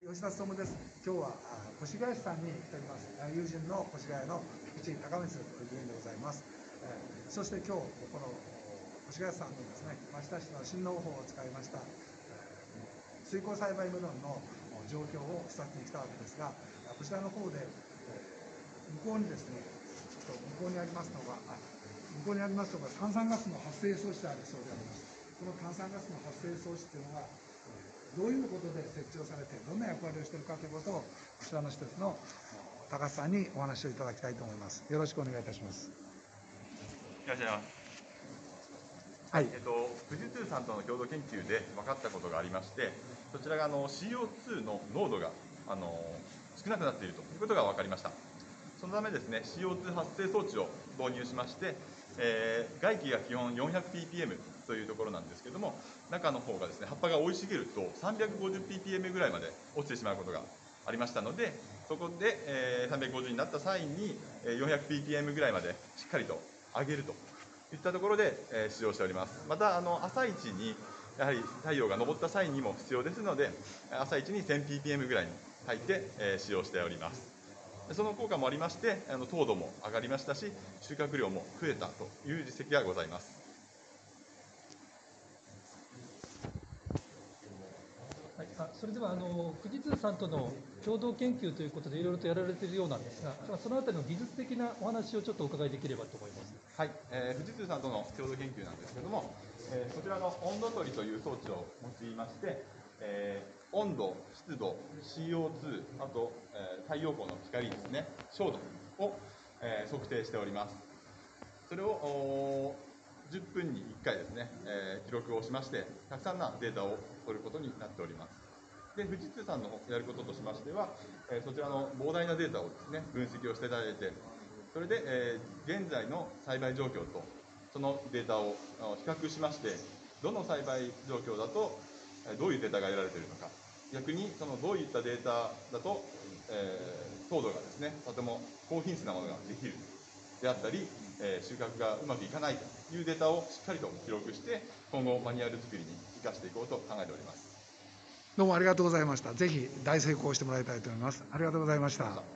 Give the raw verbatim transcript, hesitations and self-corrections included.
吉田勉です。今日は越谷市さんに来ております。友人の越谷の菊池隆光議員でございます。えー、そして今日この越谷市さんのですね、町田市の新農法を使いました、えー、水耕栽培メロンの状況を視察に来たわけですが、こちらの方で、えー、向こうにですね、ちょっと向こうにありますのが、向こうにありますのが炭酸ガスの発生装置であるそうであります。この炭酸ガスの発生装置というのがどういうことで設置をされて、どんな役割をしているかということを、こちらの施設の高須さんにお話をいただきたいと思います。よろしくお願いいたします。 いらっしゃいます。はい、えっと、富士通さんとの共同研究で分かったことがありまして、そちらがあの シーオーツー の濃度があの少なくなっているということが分かりました。そのためですね、シーオーツー 発生装置を導入しまして、えー、外気が基本 よんひゃくピーピーエム というところなんですけども、中の方がですね、葉っぱが生い茂ると さんびゃくごじゅうピーピーエム ぐらいまで落ちてしまうことがありましたので、そこで、えー、さんびゃくごじゅうになった際に よんひゃくピーピーエム ぐらいまでしっかりと上げるといったところで、えー、使用しております。またあの朝一にやはり太陽が昇った際にも必要ですので、朝一に せんピーピーエム ぐらいに炊いて、えー、使用しております。その効果もありまして、あの糖度も上がりましたし、収穫量も増えたという実績がございます。 はい、あそれではあの富士通さんとの共同研究ということでいろいろとやられているようなんですが、そのあたりの技術的なお話をちょっとお伺いできればと思います。 はい、えー、富士通さんとの共同研究なんですけども、えー、こちらの温度取りという装置を用いまして、えー、温度、湿度、シーオーツー、あと、えー、太陽光の光ですね、照度を、えー、測定しております。それをじゅっぷんにいっかいですね、えー、記録をしまして、たくさんのデータを取ることになっております。で、富士通さんのやることとしましては、えー、そちらの膨大なデータをですね、分析をしていただいて、それで、えー、現在の栽培状況とそのデータを比較しまして、どの栽培状況だとどういうデータが得られているのか、逆にそのどういったデータだと、えー、糖度がですね、とても高品質なものができるであったり、えー、収穫がうまくいかないというデータをしっかりと記録して、今後マニュアル作りに生かしていこうと考えております。 どうもありがとうございました。ぜひ大成功してもらいたいと思います。ありがとうございました。